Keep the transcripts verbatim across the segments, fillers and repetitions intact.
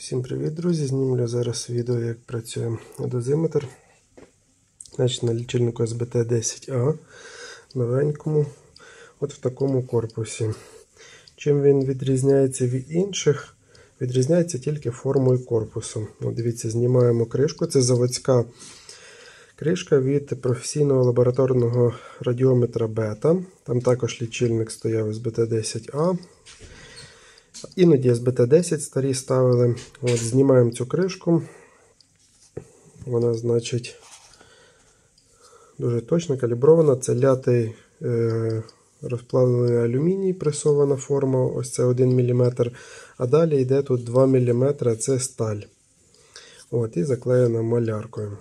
Всім привіт, друзі! Знімлю зараз відео, як працює дозиметр. Значить, на лічильнику ес бе те десять а, новенькому, от в такому корпусі. Чим він відрізняється від інших? Відрізняється тільки формою корпусу. От дивіться, знімаємо кришку. Це заводська кришка від професійного лабораторного радіометра Бета. Там також лічильник стояв ес бе те десять а. Іноді ес бе те десять старі ставили. От, знімаємо цю кришку. Вона, значить, дуже точно калібрована. Це лятий е, розплавлений алюміній, пресована форма, ось це один міліметр. А далі йде тут два міліметри, це сталь. От, і заклеєна маляркою.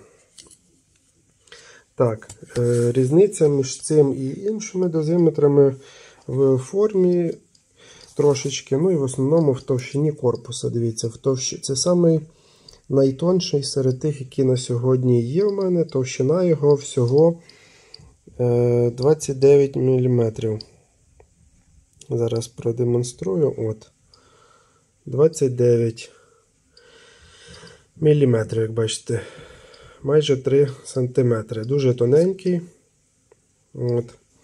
Так, е, різниця між цим і іншими дозиметрами в формі трошечки, ну і в основному в товщині корпуса. Дивіться, в товщ... це самий найтонший серед тих, які на сьогодні є в мене. Товщина його всього е, двадцять дев'ять міліметрів. Зараз продемонструю. От. двадцять дев'ять міліметрів, як бачите. Майже три сантиметри. Дуже тоненький. От.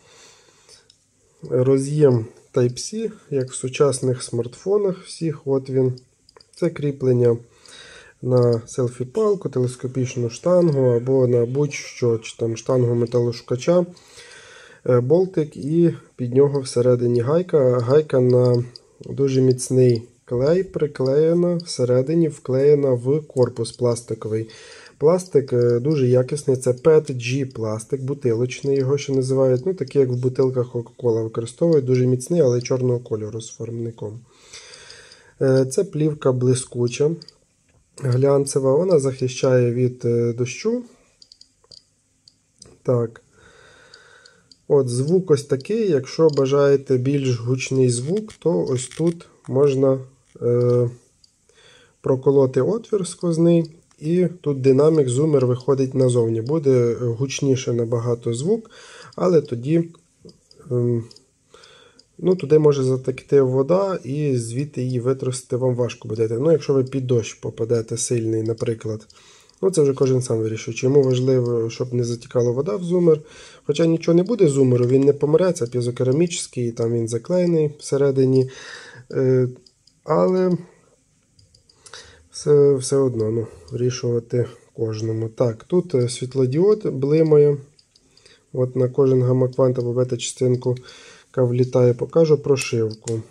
Роз'єм Type-C, як в сучасних смартфонах всіх, от він. Це кріплення на селфі-палку, телескопічну штангу або на будь-що, чи там штангу металошукача, болтик і під нього всередині гайка. Гайка на дуже міцний клей приклеєна, всередині вклеєна в корпус пластиковий. Пластик дуже якісний, це пі і ті джі пластик, бутилочний його ще називають, ну такий як в бутилках Coca-Cola використовують, дуже міцний, але чорного кольору з формником. Це плівка блискуча, глянцева, вона захищає від дощу. Так. От звук ось такий, якщо бажаєте більш гучний звук, то ось тут можна е, проколоти отвір сквозний. І тут динамік, зумер виходить назовні. Буде гучніше набагато звук, але тоді ну, туди може затекти вода і звідти її витрусити вам важко буде. Ну, якщо ви під дощ попадете сильний, наприклад. Ну, це вже кожен сам вирішує. Чому важливо, щоб не затікала вода в зумер. Хоча нічого не буде зумеру, він не помре, це п'єзокерамічний, там він заклеєний всередині. Але Все, все одно ну, вирішувати кожному. Так, тут світлодіод блимає. От на кожен гамма-квант або бета-частинку, яка влітає, покажу прошивку.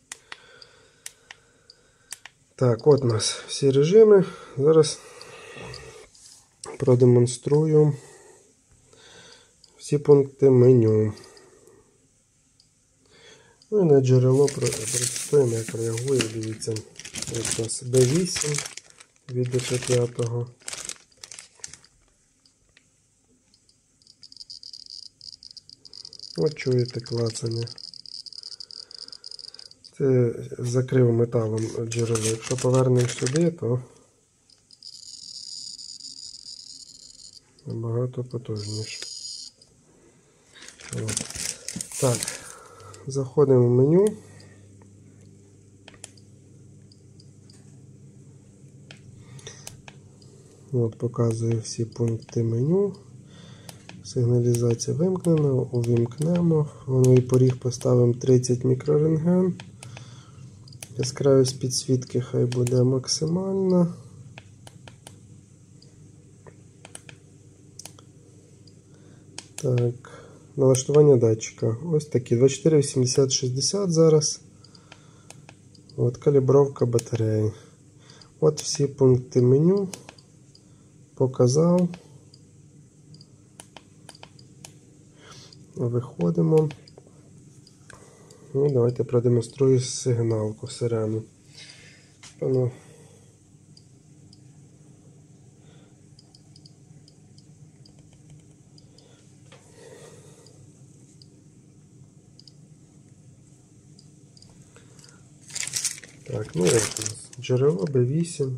Так, от у нас всі режими. Зараз продемонструю всі пункти меню. Ну і на джерело протестуємо, як реагує, дивіться. Ось у нас бе вісім від де п'ять. От чуєте клацання. Це закрив металом джерело. Якщо повернемо сюди, то набагато потужніше. От. Так, заходимо в меню. От, показую всі пункти меню. Сигналізація вимкнена, увімкнемо. Воно і поріг поставимо тридцять мікрорентген. Яскравість підсвітки хай буде максимальна. Так, налаштування датчика. Ось такі. двадцять чотири вісімдесят шістдесят зараз. От, калібровка батареї. От всі пункти меню. Показав. Виходимо. Ну, давайте продемонструю сигналку, сирену. Певно. Так, ну от у нас джерело бе вісім.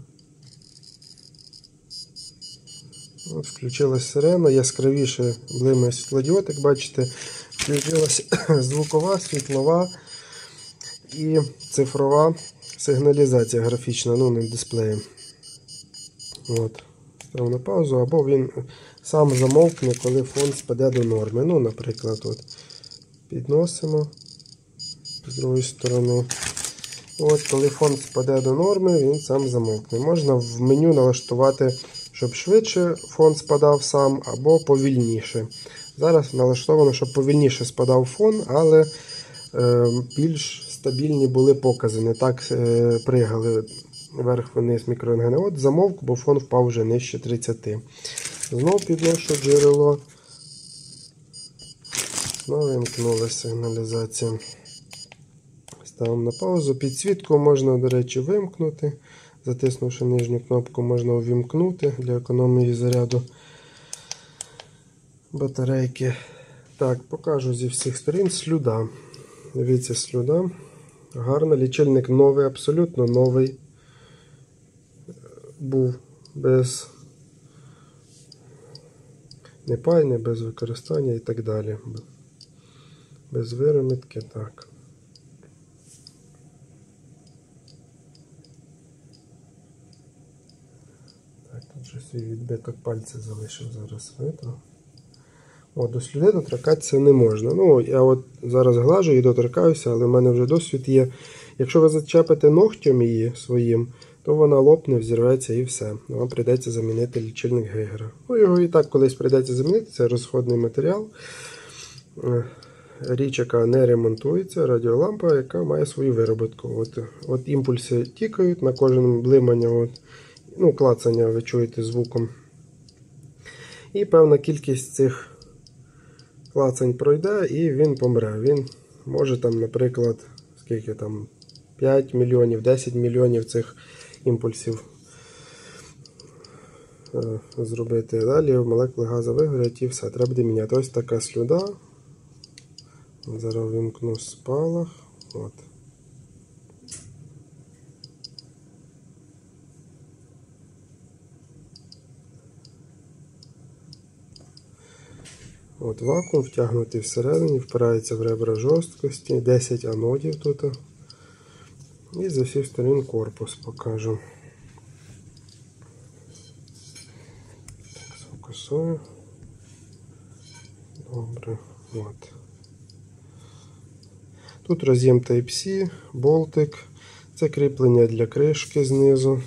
От, включилась сирена, яскравіше блимає світлодіод, як бачите, включилася звукова, світлова і цифрова сигналізація графічна, ну, на дисплеї. От. Став на паузу, або він сам замовкне, коли фон спаде до норми. Ну, наприклад, от підносимо з другої сторони. От, коли фон спаде до норми, він сам замовкне. Можна в меню налаштувати, щоб швидше фон спадав сам, або повільніше. Зараз налаштовано, щоб повільніше спадав фон, але е, більш стабільні були покази. Не так е, пригали вверх-вниз мікрорентгени. От замовк, бо фон впав вже нижче тридцяти. Знов підношу джерело. Знову вимкнулася сигналізація. Ставимо на паузу. Підсвітку можна, до речі, вимкнути. Затиснувши нижню кнопку, можна увімкнути для економії заряду батарейки. Так, покажу зі всіх сторін слюда. Дивіться, слюда. Гарно. Лічильник новий, абсолютно новий. Був без непальне, без використання і так далі. Без виромітки, так. Так, тут же свій відбиток пальця залишив, зараз видно. О, до слюди доторкатися не можна. Ну, я от зараз глажу і доторкаюся, але в мене вже досвід є. Якщо ви зачепите ногтем її своїм, то вона лопне, взірветься і все. Вам прийдеться замінити лічильник Гейгера. Ну, його і так колись прийдеться замінити, це розходний матеріал. Річ, яка не ремонтується, радіолампа, яка має свою виробітку. От, от імпульси тікають на кожне блимання, от, ну, клацання ви чуєте звуком. І певна кількість цих клацань пройде і він помре. Він може там, наприклад, скільки там, п'ять мільйонів, десять мільйонів цих імпульсів е, зробити. Далі молекули газу вигорять і все, треба буде міняти. Ось така слюда. Зараз вимкну спалах. От. От вакуум втягнутий всередині, впирається в ребра жорсткості, десять анодів тут. І з усіх сторін корпус покажу. Так, сфокусую. Добре, от. Тут роз'єм Type-C, болтик. Це кріплення для кришки знизу.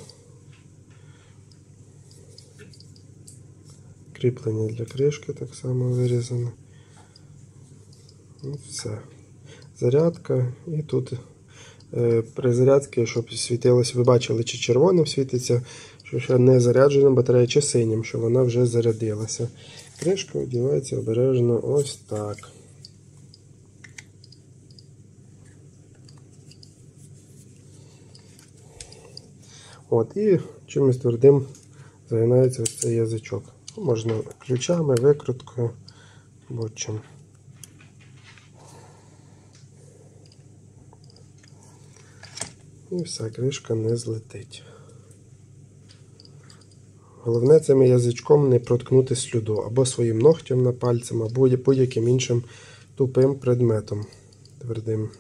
Кріплення для кришки так само вирізане. І все. Зарядка. І тут е, при зарядці, щоб світилося, ви бачили, чи червоним світиться, що ще не заряджена батарея, чи синім, що вона вже зарядилася. Кришка одягається обережно ось так. От, і чимось твердим загинається ось цей язичок. Можна ключами, викруткою, будь-чим. І все, кришка не злетить. Головне цим язичком не проткнути слюду, або своїм ногтем на пальцем, або будь-яким іншим тупим предметом твердим.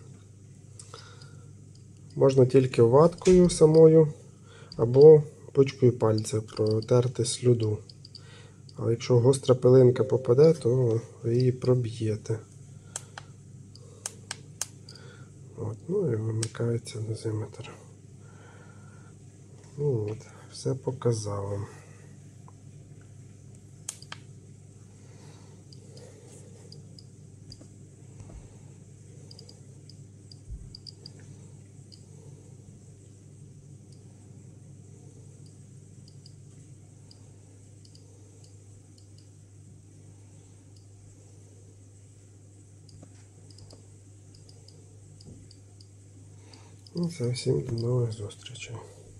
Можна тільки ваткою самою, або пучкою пальця протерти слюду. Але якщо гостра пилинка попаде, то ви її проб'єте. От, ну і вимикається дозиметр. Ну от, все показав вам. Ну, це всім до нових зустрічей.